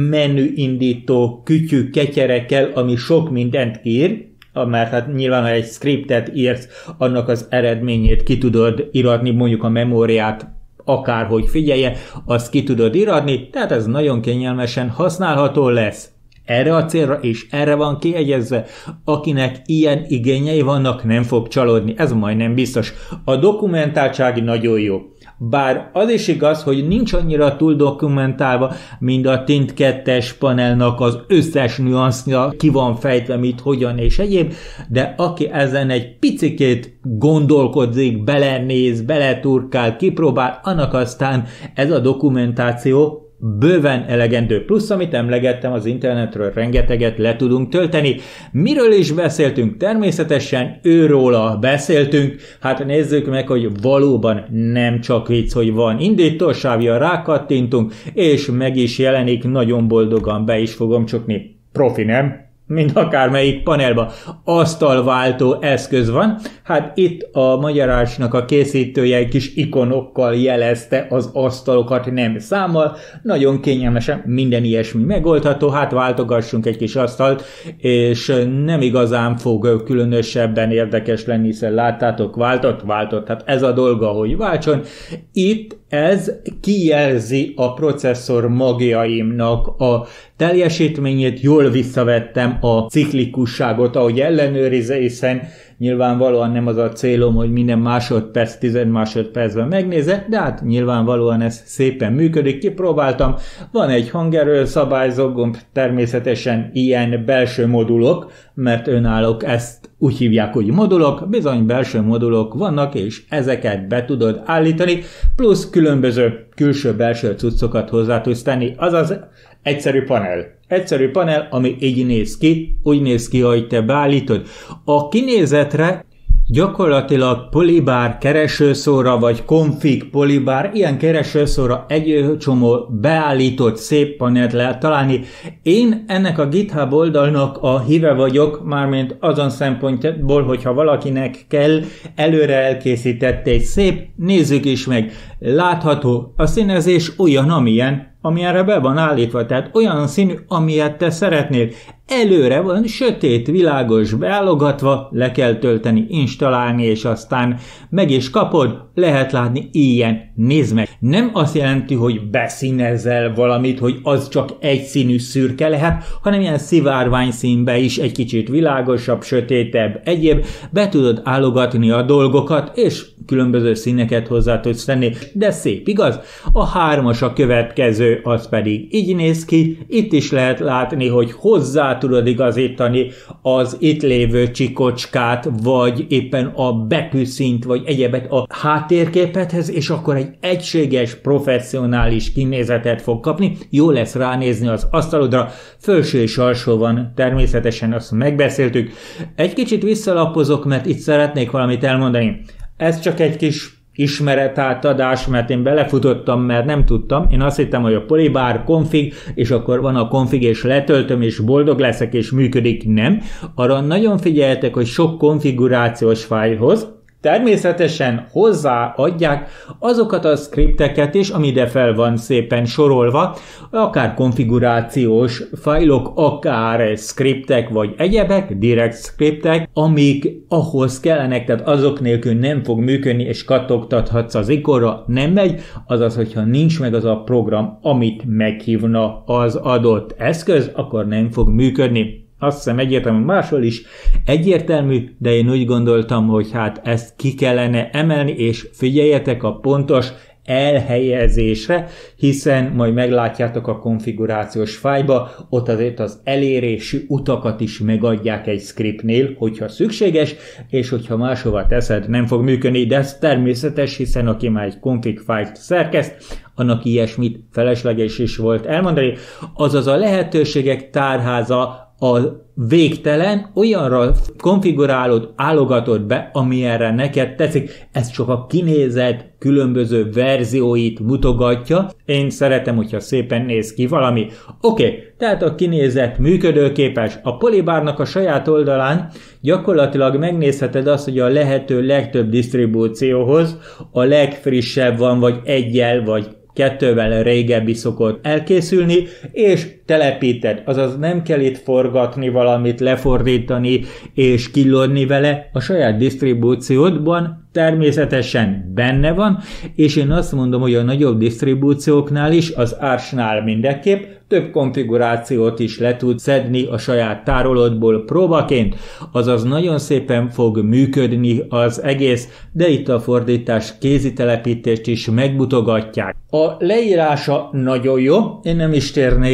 menüindító, kütyű, ketyere kell, ami sok mindent kír, mert hát nyilván, ha egy scriptet írsz, annak az eredményét ki tudod iratni, mondjuk a memóriát akárhogy figyelje, azt ki tudod iratni, tehát ez nagyon kényelmesen használható lesz. Erre a célra és erre van kiegyezve, akinek ilyen igényei vannak, nem fog csalódni, ez majdnem biztos. A dokumentáltság nagyon jó. Bár az is igaz, hogy nincs annyira túl dokumentálva, mint a Tint kettes panelnak az összes nüanszja, ki van fejtve, mit, hogyan és egyéb, de aki ezen egy picikét gondolkodik, belenéz, beleturkál, kipróbál, annak aztán ez a dokumentáció bőven elegendő. Plusz, amit emlegettem, az internetről rengeteget le tudunk tölteni. Miről is beszéltünk? Természetesen őróla beszéltünk. Hát nézzük meg, hogy valóban nem csak vicc, hogy van indítósávja, rákattintunk, és meg is jelenik, nagyon boldogan be is fogom csukni. Profi, nem? Mint akármelyik panelban asztalváltó eszköz van. Hát itt a magyarásnak a készítője egy kis ikonokkal jelezte az asztalokat, nem számmal. Nagyon kényelmesen minden ilyesmi megoldható. Hát váltogassunk egy kis asztalt, és nem igazán fog különösebben érdekes lenni, hiszen láttátok, váltott, váltott. Hát ez a dolga, hogy váltson. Itt ez kijelzi a processzor magjaimnak a teljesítményét, jól visszavettem a ciklikusságot, ahogy ellenőrizze, hiszen nyilvánvalóan nem az a célom, hogy minden másodperc, tized másodpercben megnézze, de hát nyilvánvalóan ez szépen működik, kipróbáltam. Van egy hangerő szabályzó gomb, természetesen ilyen belső modulok, mert önállók, ezt úgy hívják, hogy modulok, bizony belső modulok vannak, és ezeket be tudod állítani, plusz különböző külső-belső cuccokat hozzá tudsz tenni, azaz egyszerű panel. Egyszerű panel, ami így néz ki, úgy néz ki, ahogy te beállítod. A kinézetre gyakorlatilag polibár keresőszóra, vagy config polibár, ilyen keresőszóra egy csomó beállított szép panelt lehet találni. Én ennek a GitHub oldalnak a híve vagyok, mármint azon szempontból, hogyha valakinek kell, előre elkészítette egy szép, nézzük is meg. Látható, a színezés olyan, amilyen, ami erre be van állítva, tehát olyan színű, amilyet te szeretnél. Előre van sötét, világos beállogatva, le kell tölteni, installálni, és aztán meg is kapod, lehet látni ilyen. Nézd meg! Nem azt jelenti, hogy beszínezel valamit, hogy az csak egyszínű szürke lehet, hanem ilyen szivárvány színbe is egy kicsit világosabb, sötétebb, egyéb. Be tudod állogatni a dolgokat, és különböző színeket hozzá tudsz tenni, de szép, igaz? A hármas a következő, az pedig így néz ki. Itt is lehet látni, hogy hozzá tudod igazítani az itt lévő csikocskát, vagy éppen a betűszint, vagy egyebet a háttérképethez, és akkor egy egységes, professzionális kinézetet fog kapni. Jó lesz ránézni az asztalodra, felső és alsó van, természetesen azt megbeszéltük. Egy kicsit visszalapozok, mert itt szeretnék valamit elmondani. Ez csak egy kis ismeretátadás, mert én belefutottam, mert nem tudtam. Én azt hittem, hogy a polibár config, és akkor van a config, és letöltöm, és boldog leszek, és működik. Nem. Arra nagyon figyeltek, hogy sok konfigurációs fájlhoz természetesen hozzáadják azokat a skripteket is, ami ide fel van szépen sorolva, akár konfigurációs fájlok, akár skriptek, vagy egyebek, direkt skriptek, amik ahhoz kellenek, tehát azok nélkül nem fog működni, és kattogtathatsz az ikonra, nem megy, azaz, hogyha nincs meg az a program, amit meghívna az adott eszköz, akkor nem fog működni. Azt hiszem egyértelmű, máshol is egyértelmű, de én úgy gondoltam, hogy hát ezt ki kellene emelni, és figyeljetek a pontos elhelyezésre, hiszen majd meglátjátok a konfigurációs fájlba, ott azért az elérési utakat is megadják egy scriptnél, hogyha szükséges, és hogyha máshova teszed, nem fog működni, de ez természetes, hiszen aki már egy config fájlt szerkeszt, annak ilyesmit felesleges is volt elmondani, azaz a lehetőségek tárháza a végtelen, olyanra konfigurálod, állogatod be, ami erre neked tetszik. Ez csak a kinézet különböző verzióit mutogatja. Én szeretem, hogyha szépen néz ki valami. Oké, okay, tehát a kinézet működőképes. A polibárnak a saját oldalán gyakorlatilag megnézheted azt, hogy a lehető legtöbb disztribúcióhoz a legfrissebb van, vagy egyel, vagy kettővel régebbi szokott elkészülni, és telepíted, azaz nem kell itt forgatni valamit, lefordítani és kilodni vele, a saját disztribúciódban természetesen benne van, és én azt mondom, hogy a nagyobb disztribúcióknál is, az Archnál mindenképp több konfigurációt is le tud szedni a saját tárolódból próbaként, azaz nagyon szépen fog működni az egész, de itt a fordítás kézitelepítést is megmutogatják. A leírása nagyon jó, én nem is térnék ki rá,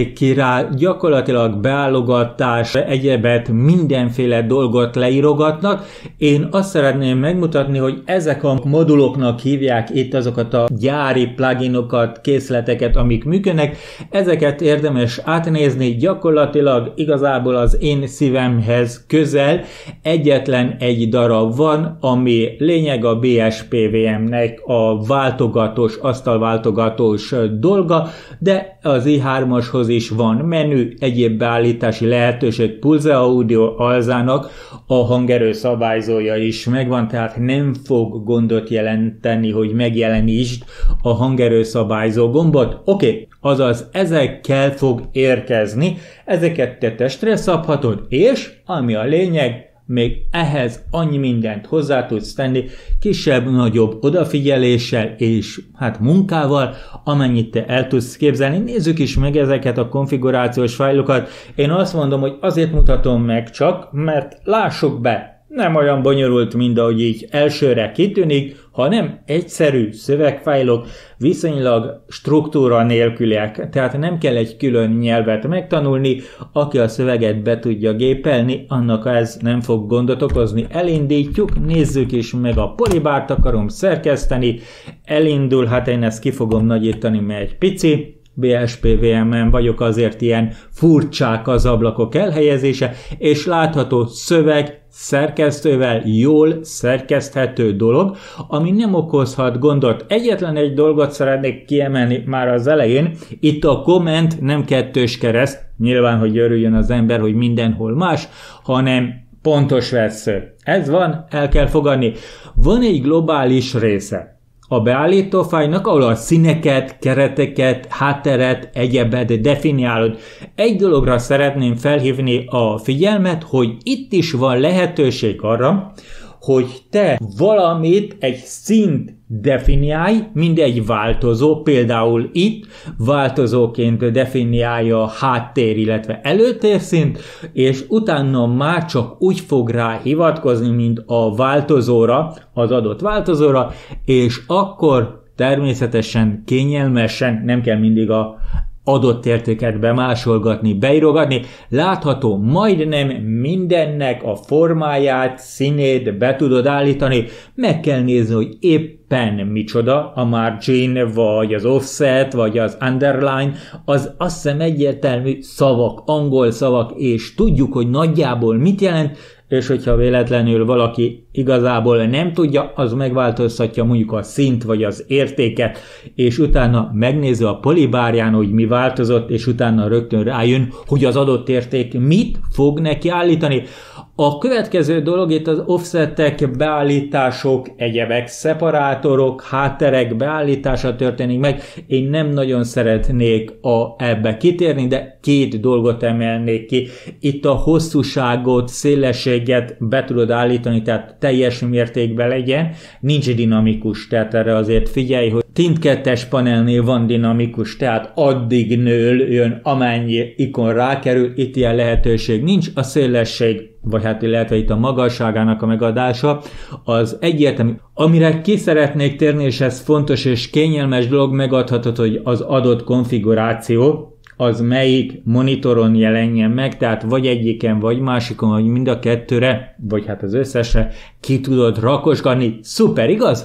rá gyakorlatilag beállogatás, egyebet, mindenféle dolgot leírogatnak. Én azt szeretném megmutatni, hogy ezek a moduloknak hívják itt azokat a gyári pluginokat, készleteket, amik működnek. Ezeket érdemes átnézni, gyakorlatilag igazából az én szívemhez közel egyetlen egy darab van, ami lényeg a bé es pé vé em-nek a váltogatós, asztalváltogatós dolga, de az i hármashoz is van menü, egyéb beállítási lehetőség, Pulse Audio alzának a hangerő szabályzója is megvan, tehát nem fog gondot jelenteni, hogy megjelenítsd a hangerő szabályzó gombot. Oké, okay, azaz ezekkel fog érkezni, ezeket te testre szabhatod, és ami a lényeg, még ehhez annyi mindent hozzá tudsz tenni, kisebb-nagyobb odafigyeléssel és hát munkával, amennyit te el tudsz képzelni. Nézzük is meg ezeket a konfigurációs fájlokat. Én azt mondom, hogy azért mutatom meg csak, mert lássuk be, nem olyan bonyolult, mint ahogy így elsőre kitűnik, hanem egyszerű szövegfájlok, viszonylag struktúra nélküliek, tehát nem kell egy külön nyelvet megtanulni, aki a szöveget be tudja gépelni, annak ez nem fog gondot okozni. Elindítjuk, nézzük is meg, a polybárt akarom szerkeszteni, elindul, hát én ezt ki fogom nagyítani, mert egy pici, bé es pé vé em-en vagyok, azért ilyen furcsák az ablakok elhelyezése, és látható szöveg szerkesztővel jól szerkeszthető dolog, ami nem okozhat gondot. Egyetlen egy dolgot szeretnék kiemelni már az elején, itt a komment nem kettős kereszt, nyilván, hogy örüljön az ember, hogy mindenhol más, hanem pontos vessző. Ez van, el kell fogadni. Van egy globális része a beállító fájlnak, ahol a színeket, kereteket, hátteret, egyebet definiálod. Egy dologra szeretném felhívni a figyelmet, hogy itt is van lehetőség arra, hogy te valamit, egy színt definiálj, mindegy változó, például itt változóként definiálja a háttér, illetve előtérszint, és utána már csak úgy fog rá hivatkozni, mint a változóra, az adott változóra, és akkor természetesen kényelmesen, nem kell mindig a adott értéket bemásolgatni, beírogatni, látható majdnem mindennek a formáját, színét be tudod állítani, meg kell nézni, hogy éppen micsoda, a margin, vagy az offset, vagy az underline, az azt hiszem egyértelmű szavak, angol szavak, és tudjuk, hogy nagyjából mit jelent, és hogyha véletlenül valaki igazából nem tudja, az megváltoztatja mondjuk a szint vagy az értéket, és utána megnézi a polybárján, hogy mi változott, és utána rögtön rájön, hogy az adott érték mit fog neki állítani. A következő dolog itt az offsetek, beállítások, egyebek, szeparátorok, hátterek beállítása történik meg. Én nem nagyon szeretnék a, ebbe kitérni, de két dolgot emelnék ki. Itt a hosszúságot, szélességet be tudod állítani, tehát teljes mértékben legyen. Nincs dinamikus, tehát erre azért figyelj, hogy Tint kettes panelnél van dinamikus, tehát addig nől jön, amennyi ikon rákerül, itt ilyen lehetőség nincs. A szélesség, vagy hát illetve itt a magasságának a megadása, az egyértelmű. Amire ki szeretnék térni, és ez fontos és kényelmes dolog, megadhatod, hogy az adott konfiguráció, az melyik monitoron jelenjen meg, tehát vagy egyiken, vagy másikon, vagy mind a kettőre, vagy hát az összesre ki tudod rakosgatni. Szuper, igaz?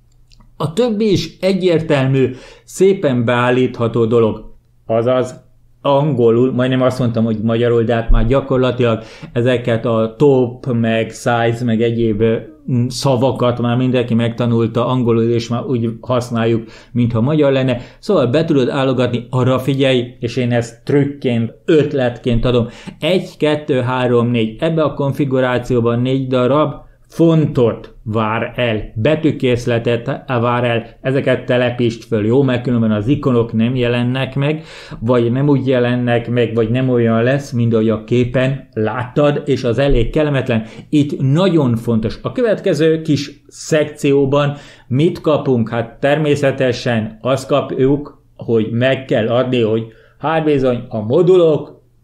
A többi is egyértelmű, szépen beállítható dolog. Azaz angolul, majdnem azt mondtam, hogy magyarul, de hát már gyakorlatilag ezeket a top, meg size, meg egyéb szavakat már mindenki megtanulta angolul, és már úgy használjuk, mintha magyar lenne. Szóval be tudod állogatni, arra figyelj, és én ezt trükként, ötletként adom. egy, kettő, három, négy. Ebbe a konfigurációban négy darab fontot vár el, betűkészletet vár el, ezeket telepítsd föl, jó, mert különben az ikonok nem jelennek meg, vagy nem úgy jelennek meg, vagy nem olyan lesz, mint ahogy a képen láttad, és az elég kellemetlen. Itt nagyon fontos. A következő kis szekcióban mit kapunk? Hát természetesen azt kapjuk, hogy meg kell adni, hogy hát bizony a modulok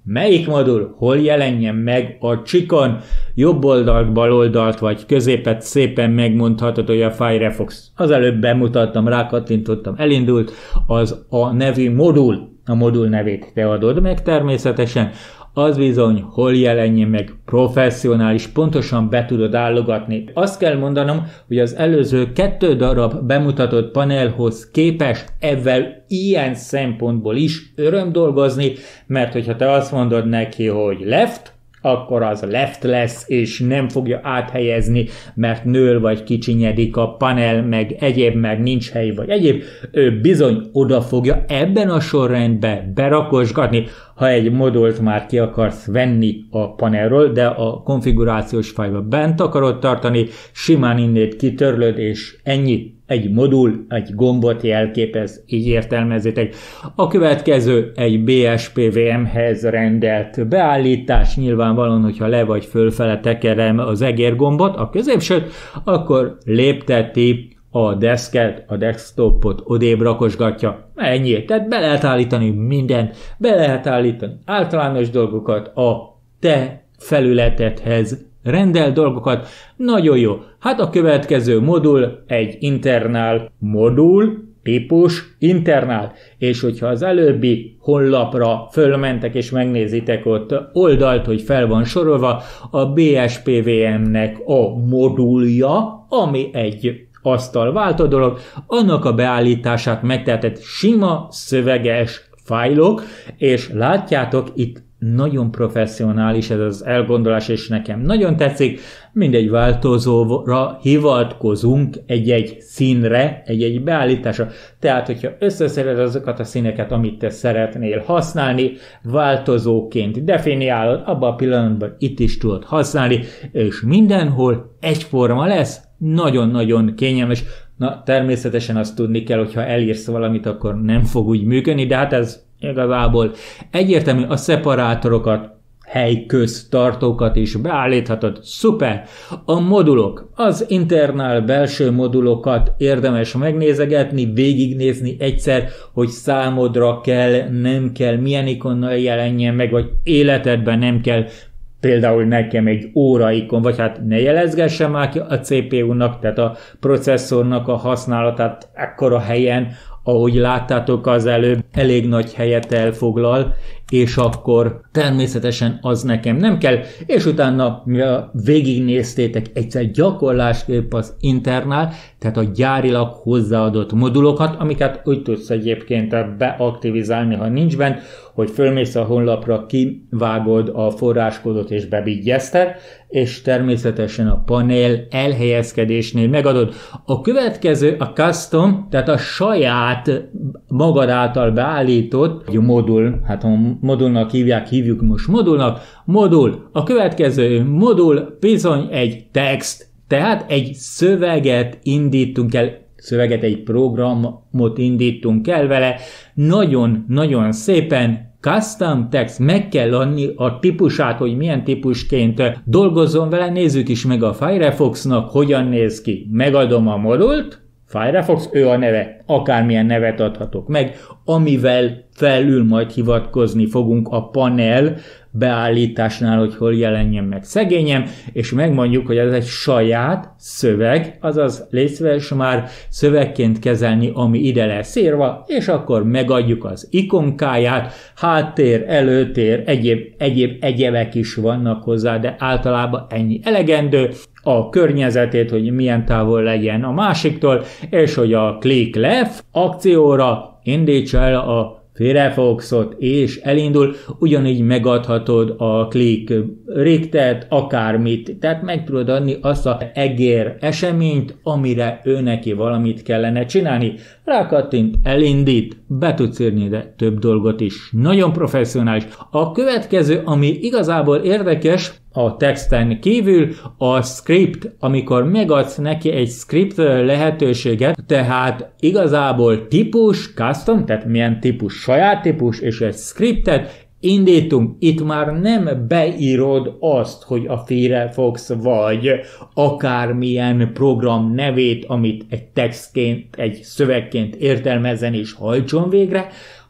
melyik modul hol jelenjen meg a csikon, jobb oldalt, bal oldalt vagy középet szépen megmondhatod, hogy a Firefox. Az előbb bemutattam, rákattintottam, elindult, az a nevű modul, a modul nevét te adod meg természetesen, az bizony hol jelenjen meg professzionális, pontosan be tudod állogatni. Azt kell mondanom, hogy az előző kettő darab bemutatott panelhoz képest ezzel ilyen szempontból is öröm dolgozni, mert hogyha te azt mondod neki, hogy left, akkor az left lesz, és nem fogja áthelyezni, mert nől vagy kicsinyedik a panel, meg egyéb, meg nincs hely, vagy egyéb. Ő bizony oda fogja ebben a sorrendben berakosgatni, ha egy modult már ki akarsz venni a panelről, de a konfigurációs fájlba bent akarod tartani, simán innét kitörlöd, és ennyi. Egy modul, egy gombot jelképez, így értelmezitek. A következő egy bé es pé vé em-hez rendelt beállítás, nyilvánvalóan, hogyha le vagy fölfele tekerem az egérgombot, a középsőt, akkor lépteti a deszket, a desktopot odébb rakosgatja. Ennyi. Tehát be lehet állítani mindent, be lehet állítani általános dolgokat a te felületedhez, rendel dolgokat, nagyon jó. Hát a következő modul egy internál modul, típus internál, és hogyha az előbbi honlapra fölmentek és megnézitek ott oldalt, hogy fel van sorolva, a bé es pé vé em-nek a modulja, ami egy asztalváltó dolog, annak a beállítását megteheted sima szöveges fájlok, és látjátok, itt nagyon professzionális ez az elgondolás, és nekem nagyon tetszik, mindegy változóra hivatkozunk egy-egy színre, egy-egy beállításra. Tehát, hogyha összeszeded azokat a színeket, amit te szeretnél használni, változóként definiálod, abban a pillanatban itt is tudod használni, és mindenhol egyforma lesz, nagyon-nagyon kényelmes. Na, természetesen azt tudni kell, hogyha elírsz valamit, akkor nem fog úgy működni, de hát ez igazából egyértelmű, a szeparátorokat, helyköztartókat is beállíthatod. Szuper! A modulok, az internál belső modulokat érdemes megnézegetni, végignézni egyszer, hogy számodra kell, nem kell, milyen ikonnal jelenjen meg, vagy életedben nem kell. Például nekem egy óraikon, vagy hát ne jelezgesse már ki a cé pé u-nak, tehát a processzornak a használatát ekkora helyen, ahogy láttátok az előbb, elég nagy helyet elfoglal, és akkor természetesen az nekem nem kell, és utána, mivel végignéztétek egyszer gyakorlásképp az internál, tehát a gyárilag hozzáadott modulokat, amiket úgy tudsz egyébként beaktivizálni, ha nincs bent, hogy fölmész a honlapra, kivágod a forráskódot és bebigyezted, és természetesen a panel elhelyezkedésnél megadod. A következő a custom, tehát a saját magad által beállított modul, hát a modulnak hívják, hívjuk most modulnak, modul. A következő modul bizony egy text, tehát egy szöveget indítunk el, szöveget, egy programot indítunk el vele, nagyon-nagyon szépen custom text, meg kell adni a típusát, hogy milyen típusként dolgozzon vele, nézzük is meg a Firefoxnak, hogyan néz ki. Megadom a modult, Firefox, ő a neve, akármilyen nevet adhatok meg, amivel felül majd hivatkozni fogunk a panel beállításnál, hogy hol jelenjen meg szegényem, és megmondjuk, hogy ez egy saját szöveg, azaz légy szíves már szövegként kezelni, ami ide lesz írva, és akkor megadjuk az ikonkáját, háttér, előtér, egyéb, egyéb egyebek is vannak hozzá, de általában ennyi elegendő, a környezetét, hogy milyen távol legyen a másiktól, és hogy a click left akcióra indítsa el a Firefoxot, és elindul, ugyanígy megadhatod a click rigtet, akármit, tehát meg tudod adni azt a egér eseményt, amire ő neki valamit kellene csinálni. Rákattint, elindít, be tudsz írni, de több dolgot is. Nagyon professzionális. A következő, ami igazából érdekes, a texten kívül a script, amikor megadsz neki egy script lehetőséget, tehát igazából típus, custom, tehát milyen típus, saját típus, és egy scriptet indítunk. Itt már nem beírod azt, hogy a Firefox vagy akármilyen program nevét, amit egy textként, egy szövegként értelmezzen és hajtson végre,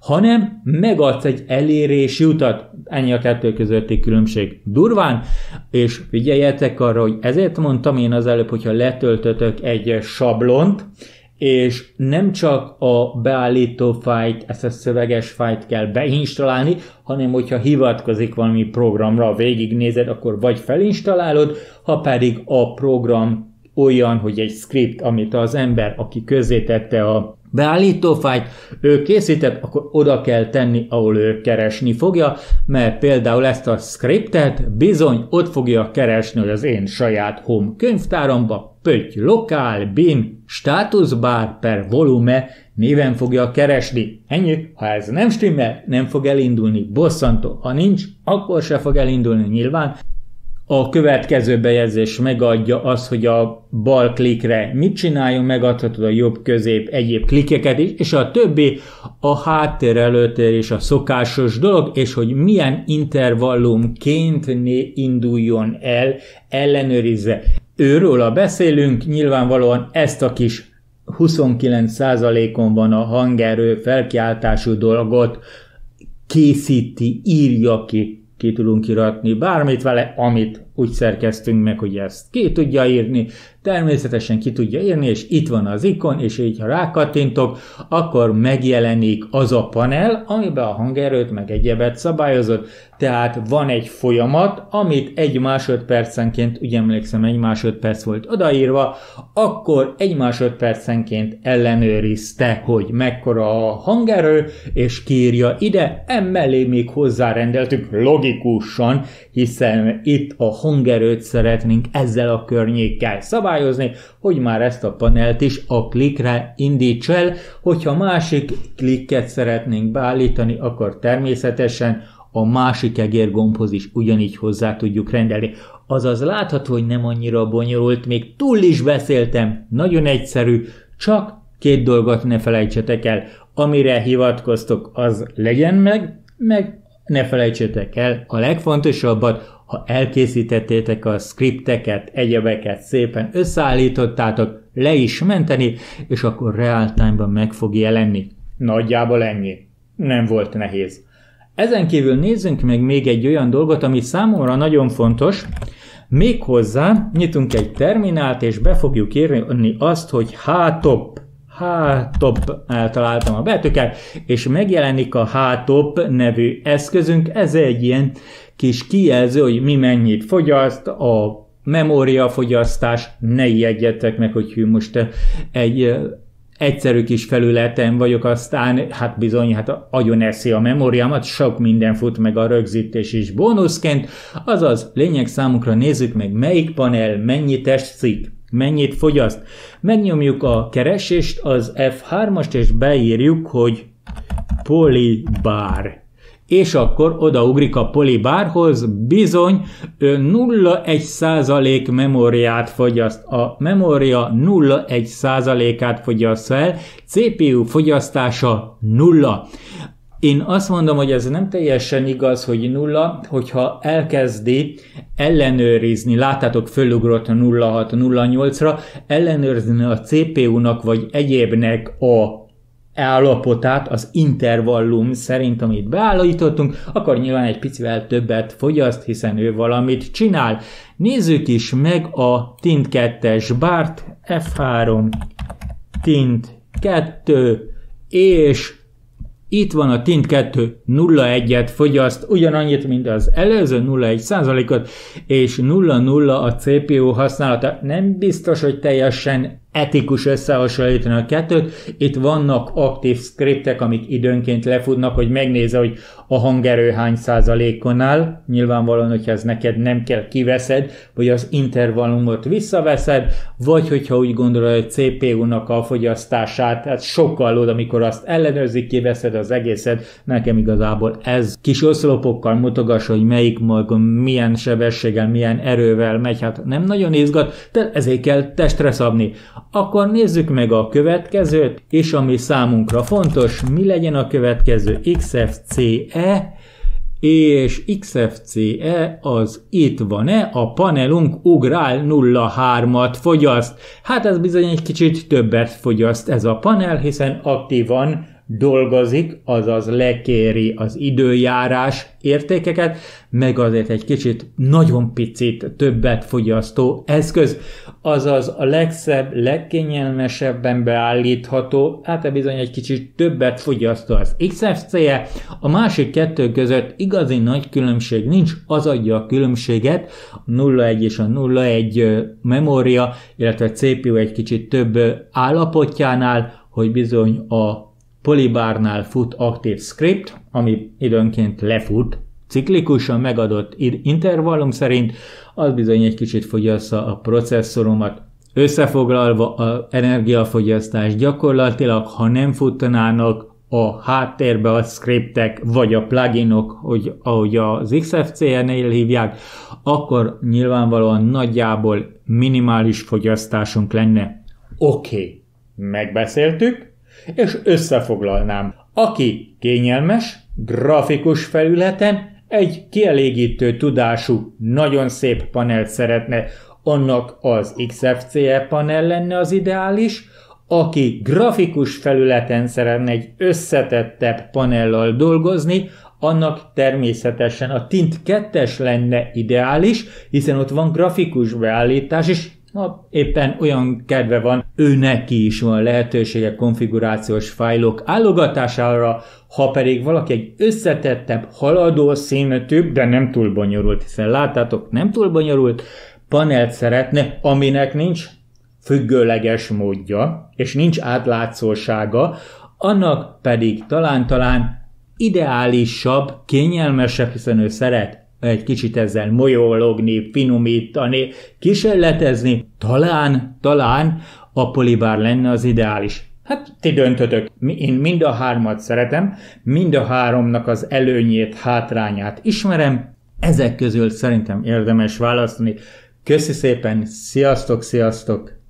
hanem megadsz egy elérési utat. Ennyi a kettő közötti különbség durván, és figyeljetek arra, hogy ezért mondtam én az előbb, hogyha letöltötök egy sablont, és nem csak a beállító fájlt, ezt a szöveges fájlt kell beinstallálni, hanem hogyha hivatkozik valami programra, végignézed, akkor vagy felinstallálod, ha pedig a program olyan, hogy egy script, amit az ember, aki közzétette a beállító fájlt, ő készített, akkor oda kell tenni, ahol ő keresni fogja, mert például ezt a scriptet bizony ott fogja keresni, hogy az én saját home könyvtáramba, pötty lokál, bin, státuszbár per volume néven fogja keresni. Ennyi, ha ez nem stimmel, nem fog elindulni, bosszantó. Ha nincs, akkor se fog elindulni nyilván. A következő bejegyzés megadja azt, hogy a bal klikre mit csináljon, megadhatod a jobb, közép, egyéb klikeket is, és a többi a háttér, előtér és a szokásos dolog, és hogy milyen intervallumként induljon el, ellenőrizve. Őről beszélünk, nyilvánvalóan ezt a kis huszonkilenc százalékon van a hangerő felkiáltású dolgot készíti, írja ki. Ki tudunk iratni bármit vele, amit úgy szerkeztünk meg, hogy ezt ki tudja írni, természetesen ki tudja írni, és itt van az ikon, és így ha rákattintok, akkor megjelenik az a panel, amiben a hangerőt meg egyebet szabályozott, tehát van egy folyamat, amit egy másodpercenként, ugye emlékszem, egy másodperc volt odaírva, akkor egy másodpercenként ellenőrizte, hogy mekkora a hangerő, és kiírja ide, emellé még hozzárendeltük logikusan, hiszen itt a hangerőt szeretnénk ezzel a környékkel szabályozni, hogy már ezt a panelt is a klikre indíts el, hogyha másik klikket szeretnénk beállítani, akkor természetesen a másik egérgombhoz is ugyanígy hozzá tudjuk rendelni. Azaz látható, hogy nem annyira bonyolult, még túl is beszéltem, nagyon egyszerű, csak két dolgot ne felejtsetek el. Amire hivatkoztok, az legyen meg, meg ne felejtsétek el a legfontosabbat, ha elkészítettétek a scripteket, egyebeket szépen összeállítottátok, le is menteni, és akkor real time-ban meg fog jelenni. Nagyjából ennyi. Nem volt nehéz. Ezen kívül nézzünk meg még egy olyan dolgot, ami számomra nagyon fontos. Méghozzá nyitunk egy terminált, és be fogjuk írni azt, hogy htop. Htop, eltaláltam a betűket, és megjelenik a htop nevű eszközünk. Ez egy ilyen kis kijelző, hogy mi mennyit fogyaszt, a memóriafogyasztás, ne ijedjetek meg, hogy hű, most egy egyszerű kis felületen vagyok, aztán hát bizony, hát agyon eszi a memóriámat, sok minden fut meg a rögzítés is bónuszként, azaz lényeg számunkra nézzük meg, melyik panel mennyi testcikk, mennyit fogyaszt. Megnyomjuk a keresést, az ef hármast, és beírjuk, hogy polybar. És akkor odaugrik a polybárhoz, bizony nulla egész egy százalék memóriát fogyaszt. A memória nulla egész egy százalékát fogyaszt el, cé pé u fogyasztása nulla. Én azt mondom, hogy ez nem teljesen igaz, hogy nulla, hogyha elkezdi ellenőrizni, láttátok, fölugrott a nulla hat nulla nyolcra, ellenőrizni a cé pé u-nak vagy egyébnek a állapotát az intervallum szerint, amit beállítottunk, akkor nyilván egy picivel többet fogyaszt, hiszen ő valamit csinál. Nézzük is meg a tint kettes bárt, ef három, tint kettő, és itt van a tint kettő, nulla egész egyet fogyaszt, ugyanannyit, mint az előző, nulla egész egy százalékot, és nulla nulla a cé pé u használata. Nem biztos, hogy teljesen etikus összehasonlítani a kettőt. Itt vannak aktív scriptek, amik időnként lefutnak, hogy megnézze, hogy a hangerő hány százalékon áll. Nyilvánvalóan, hogyha ez neked nem kell, kiveszed, vagy az intervallumot visszaveszed, vagy hogyha úgy gondolod, hogy cé pé u-nak a fogyasztását, tehát sokkal oda, amikor azt ellenőrzik, kiveszed az egészet. Nekem igazából ez kis oszlopokkal mutogass, hogy melyik maga milyen sebességgel, milyen erővel megy, hát nem nagyon izgat, de ezért kell testre szabni. Akkor nézzük meg a következőt, és ami számunkra fontos, mi legyen a következő, iksz ef cé e, és iksz ef cé e az itt van-e, a panelunk ugrál nulla egész hármat fogyaszt. Hát ez bizony egy kicsit többet fogyaszt ez a panel, hiszen aktívan dolgozik, azaz lekéri az időjárás értékeket, meg azért egy kicsit nagyon picit többet fogyasztó eszköz, azaz a legszebb, legkényelmesebben beállítható, hát bizony egy kicsit többet fogyasztó az iksz ef cé-je, a másik kettő között igazi nagy különbség nincs, az adja a különbséget, a nulla egy és a nulla egy memória, illetve a cé pé u egy kicsit több állapotjánál, hogy bizony a Polybárnál fut Active Script, ami időnként lefut, ciklikusan megadott intervallum szerint, az bizony egy kicsit fogyassza a processzoromat. Összefoglalva az energiafogyasztás gyakorlatilag, ha nem futtanának a háttérbe a scriptek, vagy a pluginok, hogy, ahogy az iksz ef cé-nél hívják, akkor nyilvánvalóan nagyjából minimális fogyasztásunk lenne. Oké, okay, megbeszéltük, és összefoglalnám. Aki kényelmes, grafikus felületen egy kielégítő tudású, nagyon szép panelt szeretne, annak az iksz ef cé-e panel lenne az ideális. Aki grafikus felületen szeretne egy összetettebb panellal dolgozni, annak természetesen a Tint kettes lenne ideális, hiszen ott van grafikus beállítás is, ha éppen olyan kedve van, ő neki is van lehetősége konfigurációs fájlok állogatására, ha pedig valaki egy összetettebb, haladó szintű, de nem túl bonyolult, hiszen láttátok, nem túl bonyolult panelt szeretne, aminek nincs függőleges módja, és nincs átlátszósága, annak pedig talán-talán ideálisabb, kényelmesebb, hiszen ő szeret egy kicsit ezzel molyologni, finomítani, kísérletezni, talán, talán a Polybár lenne az ideális. Hát ti döntötök, én mind a hármat szeretem, mind a háromnak az előnyét, hátrányát ismerem, ezek közül szerintem érdemes választani. Köszi szépen, sziasztok, sziasztok!